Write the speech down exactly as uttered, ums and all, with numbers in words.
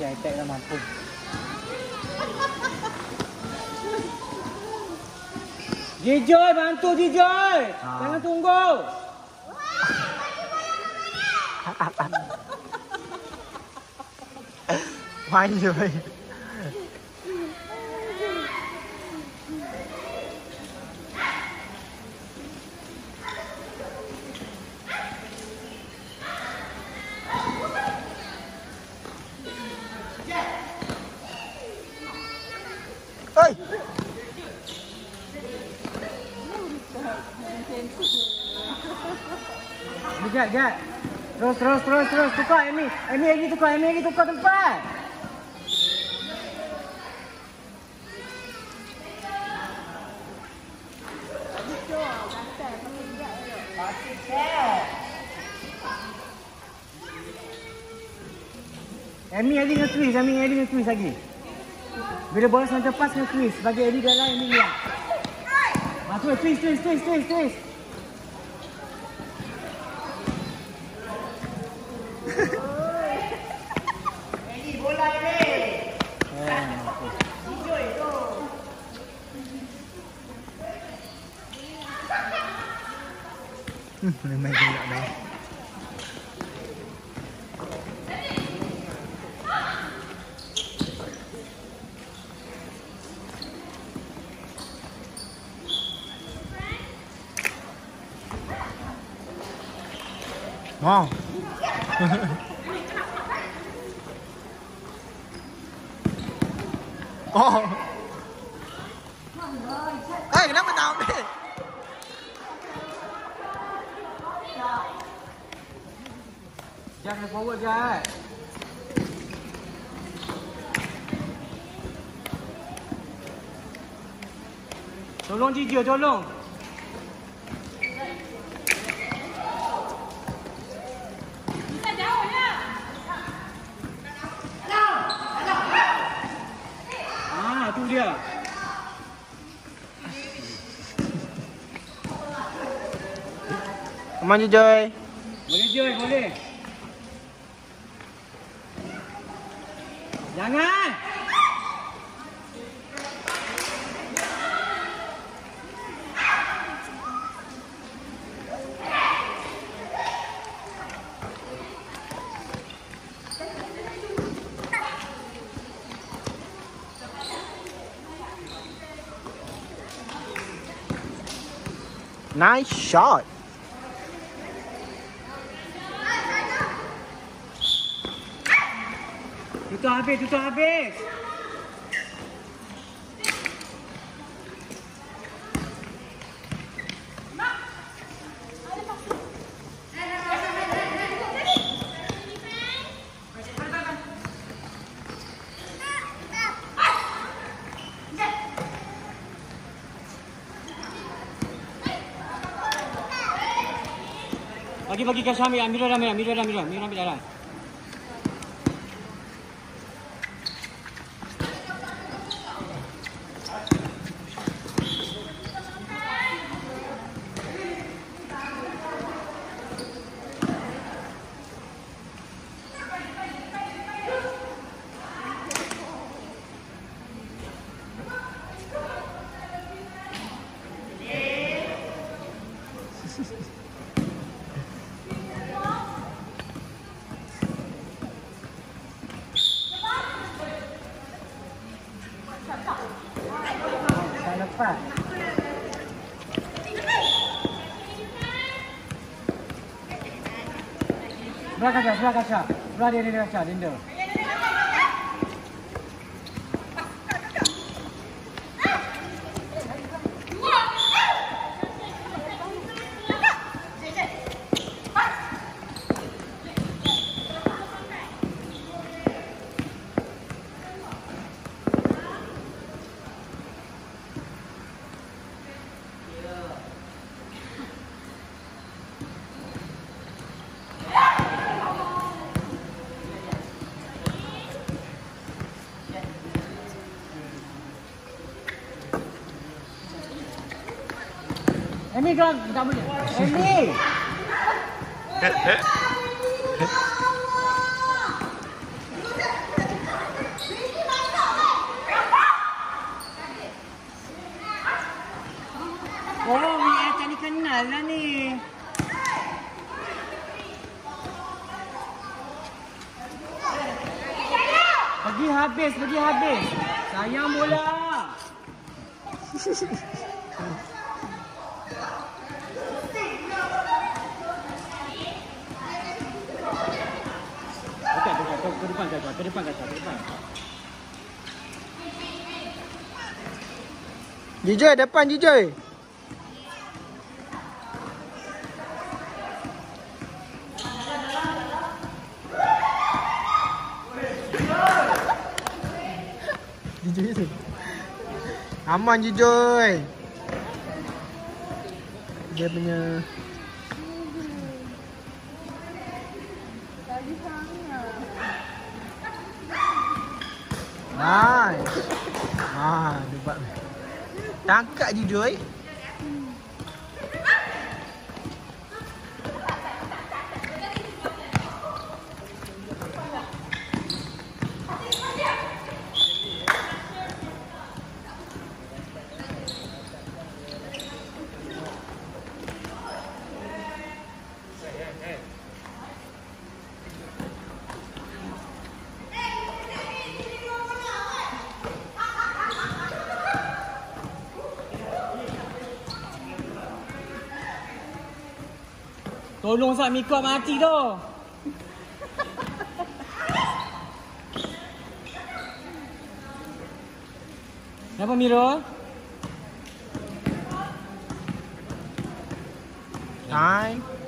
Okey, high-tech dah mampu. Jijoy, bantu Jijoy. Ha. Jangan tunggu. Main je main. Oi. Jat, jat. Terus, terus, terus, terus. Tukar Amy. Amy lagi tukar, Amy lagi tukar tempat. Amy lagi dengan twist, Amy lagi dengan twist lagi. Bila bola sampai pas dengan twist. Bagi Amy dalam, Amy lihat. Ha, tu twist, twist, twist, twist, twist. Ini bola ni. Eh, Jijoy tu. Hmm, main gelak dah. Wow. Oh. Eh, kenapa tak ambil? Jangan forward, Jat. Tolong Jijoy, tolong. Tu dia. Come on, Jijoy. Boleh Joy, boleh. Jangan. Nice shot. Tutup habis, tutup habis. Bagi bagi Kasih ambil, ambil dah, ambil dah, ambil dah, ambil dah, ambil dah, ambil dah. Tak lepas. Sebelah kaca, sebelah kaca. Sebelah dia, dia kaca, Dinda. Amy kau tak boleh. Amy. Sial lah ni. Pergi habis, pergi habis. Sayang bola. Okey, ke, ke, ke depan kacau, ke depan kacau, ke depan. Jijoy, depan Jijoy. Jijoy tu. Aman Jijoy. Dia punya nice. Ah, debat. Tangkap Jijoy. Tolong Sak Mika mati tu. Kenapa Mira? Time.